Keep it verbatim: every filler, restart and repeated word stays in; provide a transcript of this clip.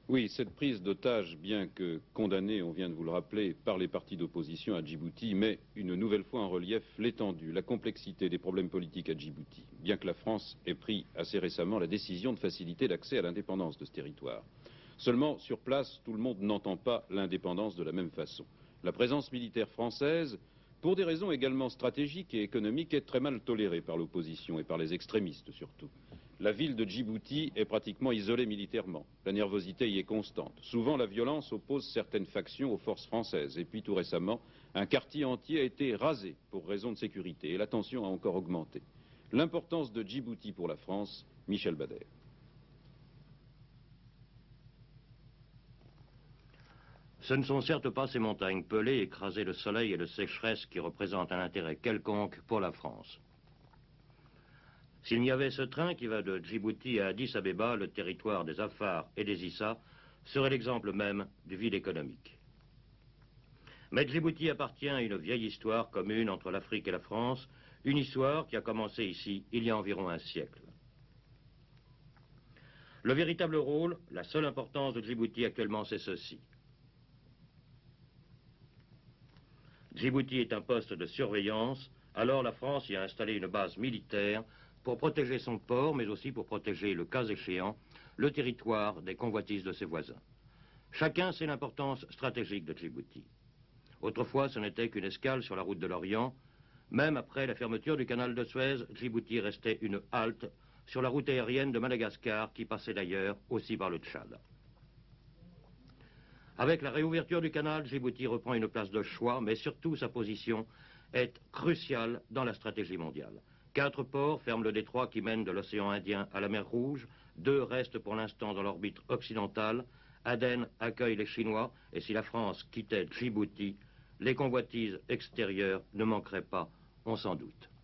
Oui, cette prise d'otage, bien que condamnée, on vient de vous le rappeler, par les partis d'opposition à Djibouti, met une nouvelle fois en relief l'étendue, la complexité des problèmes politiques à Djibouti, bien que la France ait pris assez récemment la décision de faciliter l'accès à l'indépendance de ce territoire. Seulement, sur place, tout le monde n'entend pas l'indépendance de la même façon. La présence militaire française, pour des raisons également stratégiques et économiques, est très mal tolérée par l'opposition et par les extrémistes surtout. La ville de Djibouti est pratiquement isolée militairement. La nervosité y est constante. Souvent, la violence oppose certaines factions aux forces françaises. Et puis, tout récemment, un quartier entier a été rasé pour raison de sécurité. Et la tension a encore augmenté. L'importance de Djibouti pour la France, Michel Bader. Ce ne sont certes pas ces montagnes pelées, écrasées de soleil et de sécheresse qui représentent un intérêt quelconque pour la France. S'il y avait ce train qui va de Djibouti à Addis Abeba, le territoire des Afars et des Issa serait l'exemple même du vide économique. Mais Djibouti appartient à une vieille histoire commune entre l'Afrique et la France, une histoire qui a commencé ici il y a environ un siècle. Le véritable rôle, la seule importance de Djibouti actuellement, c'est ceci. Djibouti est un poste de surveillance, alors la France y a installé une base militaire pour protéger son port, mais aussi pour protéger, le cas échéant, le territoire des convoitises de ses voisins. Chacun sait l'importance stratégique de Djibouti. Autrefois, ce n'était qu'une escale sur la route de l'Orient. Même après la fermeture du canal de Suez, Djibouti restait une halte sur la route aérienne de Madagascar, qui passait d'ailleurs aussi par le Tchad. Avec la réouverture du canal, Djibouti reprend une place de choix, mais surtout sa position est cruciale dans la stratégie mondiale. Quatre ports ferment le détroit qui mène de l'océan Indien à la mer Rouge. Deux restent pour l'instant dans l'orbite occidentale. Aden accueille les Chinois, et si la France quittait Djibouti, les convoitises extérieures ne manqueraient pas, on s'en doute.